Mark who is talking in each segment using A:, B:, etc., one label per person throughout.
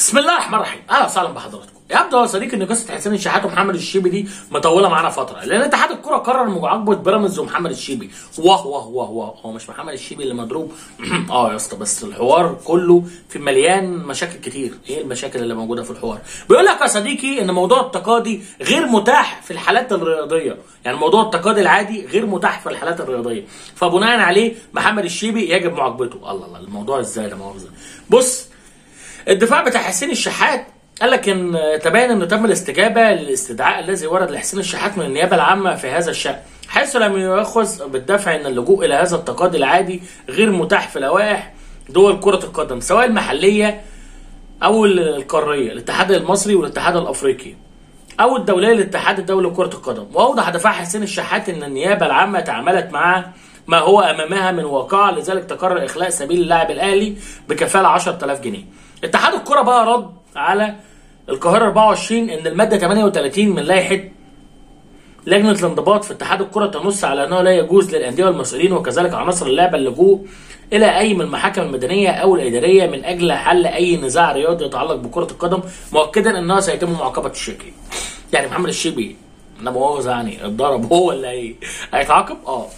A: بسم الله الرحمن الرحيم. اهلا وسهلا بحضراتكم. يبدو يا صديقي ان قصه حسين الشحات ومحمد الشيبي دي مطوله معانا فتره، لان اتحاد الكره قرر معاقبه بيراميدز ومحمد الشيبي. واه واه واه واه، هو مش محمد الشيبي اللي مضروب؟ يا اسطى، بس الحوار كله في مليان مشاكل كتير. ايه المشاكل اللي موجوده في الحوار؟ بيقول لك يا صديقي ان موضوع التقاضي غير متاح في الحالات الرياضيه، يعني موضوع التقاضي العادي غير متاح في الحالات الرياضيه، فبناء عليه محمد الشيبي يجب معاقبته. الله، الموضوع ازاي ده؟ مؤاخذه. بص، الدفاع بتاع حسين الشحات قال لك ان تبين انه تم الاستجابه للاستدعاء الذي ورد لحسين الشحات من النيابه العامه في هذا الشان، حيث لم يؤخذ بالدفع ان اللجوء الى هذا التقاضي العادي غير متاح في لوائح دول كره القدم سواء المحليه او القاريه، الاتحاد المصري والاتحاد الافريقي او الدوليه للاتحاد الدولي لكره القدم. واوضح دفاع حسين الشحات ان النيابه العامه تعاملت مع ما هو امامها من واقعه، لذلك تقرر اخلاء سبيل اللاعب الاهلي بكفاله 10000 جنيه. اتحاد الكره بقى رد على القاهره 24 ان الماده 38 من لائحه لجنه الانضباط في اتحاد الكره تنص على انه لا يجوز للانديه والمسؤولين وكذلك عناصر اللعبه اللجوء الى اي من المحاكم المدنيه او الاداريه من اجل حل اي نزاع رياضي يتعلق بكره القدم، مؤكدا انه سيتم معاقبه الشركه. يعني محمد الشيبي انا مؤاخذه يعني اتضرب، هو اللي هيتعاقب؟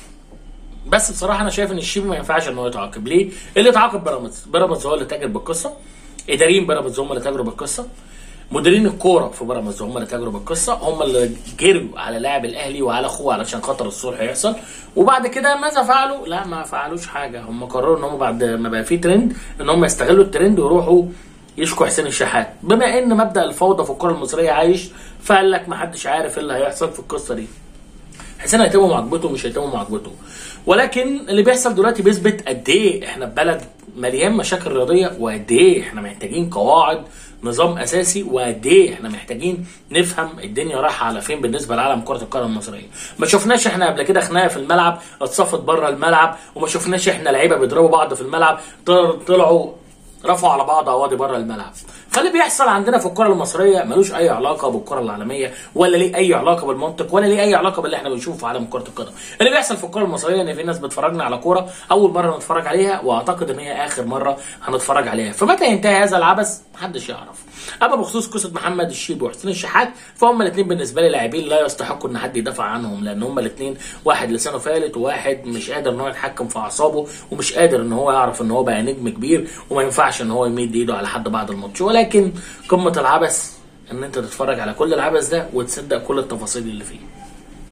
A: بس بصراحه انا شايف ان الشيبي ما ينفعش ان هو يتعاقب. ليه؟ اللي يتعاقب بيراميدز هو اللي تاجر بالقصه، اداريين بيراميدز هم اللي تاجروا بالقصه، مديرين الكوره في بيراميدز هم اللي تاجروا بالقصه، هم اللي جروا على لاعب الاهلي وعلى اخوه علشان خاطر الصلح يحصل. وبعد كده ماذا فعلوا؟ لا، ما فعلوش حاجه. هم قرروا ان هم بعد ما بقى في ترند ان هم يستغلوا الترند ويروحوا يشكوا حسين الشحات، بما ان مبدا الفوضى في الكره المصريه عايش، فقال لك ما حدش عارف ايه اللي هيحصل في القصه دي. حسين هيتم معاقبته ومش هيتم معاقبته، ولكن اللي بيحصل دلوقتي بيثبت قد ايه احنا في بلد مليان مشاكل رياضيه، وقد ايه احنا محتاجين قواعد نظام اساسي، وقد ايه احنا محتاجين نفهم الدنيا رايحه على فين بالنسبه لعالم كره القدم المصريه. ما شفناش احنا قبل كده خناقه في الملعب اتصفت بره الملعب، وما شفناش احنا لعيبه بيضربوا بعض في الملعب طلعوا رفعوا على بعض قواضي بره الملعب. فاللي بيحصل عندنا في الكره المصريه ملوش اي علاقه بالكره العالميه، ولا ليه اي علاقه بالمنطق، ولا ليه اي علاقه باللي احنا بنشوفه في عالم كره القدم. اللي بيحصل في الكره المصريه ان في ناس بتفرجنا على كوره اول مره نتفرج عليها، واعتقد ان هي اخر مره هنتفرج عليها، فمتى ينتهي هذا العبث محدش يعرف. اما بخصوص قصه محمد الشيبي وحسين الشحات، فهم الاثنين بالنسبه لي لاعبين لا يستحقوا ان حد يدافع عنهم، لان هم الاثنين واحد لسانه فالت، وواحد مش قادر ان هو يتحكم في اعصابه، ومش قادر ان هو يعرف ان هو بقى نجم كبير وما ينفعش ان هو يمد ايده على حد بعد الماتش. ولكن قمه العبث ان انت تتفرج على كل العبث ده وتصدق كل التفاصيل اللي فيه.